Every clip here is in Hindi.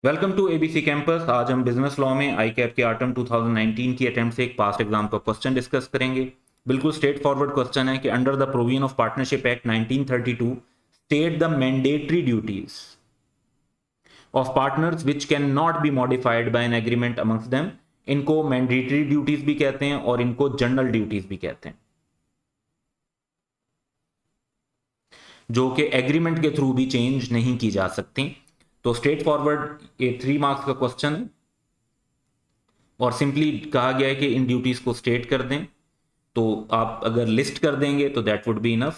Welcome to ABC campus. आज हम बिजनेस लॉ में आई कैप के आटम 2019 की अटेम्प्ट से एक पास्ट एग्जाम का क्वेश्चन डिस्कस करेंगे। बिल्कुल स्ट्रेट फॉरवर्ड क्वेश्चन है कि under the provision of partnership act 1932 state the mandatory duties of partners which can not be modified by an agreement amongst them. इनको मैंडेटरी ड्यूटीज भी कहते हैं और इनको जनरल ड्यूटीज भी कहते हैं, जो कि एग्रीमेंट के थ्रू भी चेंज नहीं की जा सकती। तो स्ट्रेट फॉरवर्ड ये 3 मार्क्स का क्वेश्चन है और सिंपली कहा गया है कि इन ड्यूटीज को स्टेट कर दें। तो आप अगर लिस्ट कर देंगे तो that would be enough.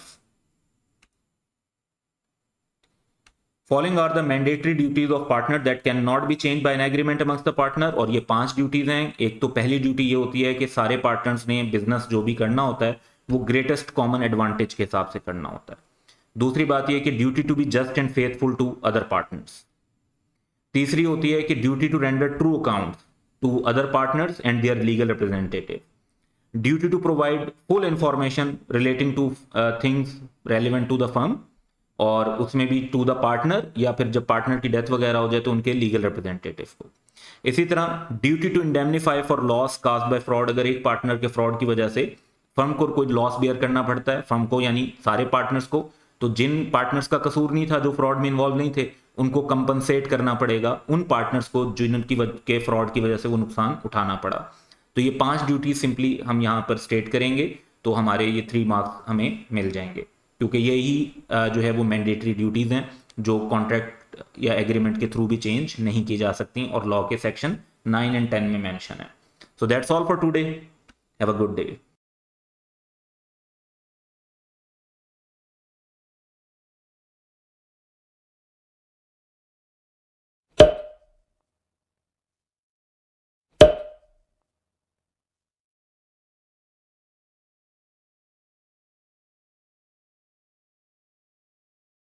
Following are the mandatory duties of partner that can not be change by an agreement amongst the partner. और ये 5 ड्यूटीज हैं। एक तो पहली ड्यूटी ये होती है कि सारे पार्टनर्स ने बिजनेस जो भी करना होता है वो ग्रेटेस्ट कॉमन एडवांटेज के हिसाब से करना होता है। दूसरी बात यह कि duty to be just and faithful to other partners. तीसरी होती है कि duty to render true accounts to other partners and their legal representative. Duty to provide full information relating to things relevant to the firm, और उसमें भी टू द पार्टनर, या फिर जब पार्टनर की डेथ वगैरह हो जाए तो उनके लीगल रिप्रेजेंटेटिव को। इसी तरह duty to indemnify for loss caused by fraud. अगर एक पार्टनर के फ्रॉड की वजह से फर्म को कोई लॉस बेयर करना पड़ता है, फर्म को यानी सारे पार्टनर्स को, तो जिन पार्टनर्स का कसूर नहीं था, जो फ्रॉड में इन्वॉल्व नहीं थे, उनको कंपनसेट करना पड़ेगा उन पार्टनर्स को जिनकी के फ्रॉड की वजह से वो नुकसान उठाना पड़ा। तो ये 5 ड्यूटी सिंपली हम यहाँ पर स्टेट करेंगे तो हमारे ये 3 मार्क्स हमें मिल जाएंगे, क्योंकि यही जो है वो मैंडेटरी ड्यूटीज हैं जो कॉन्ट्रैक्ट या एग्रीमेंट के थ्रू भी चेंज नहीं की जा सकती और लॉ के सेक्शन 9 एंड 10 में मेंशन है। So that's all for today. Have a good day.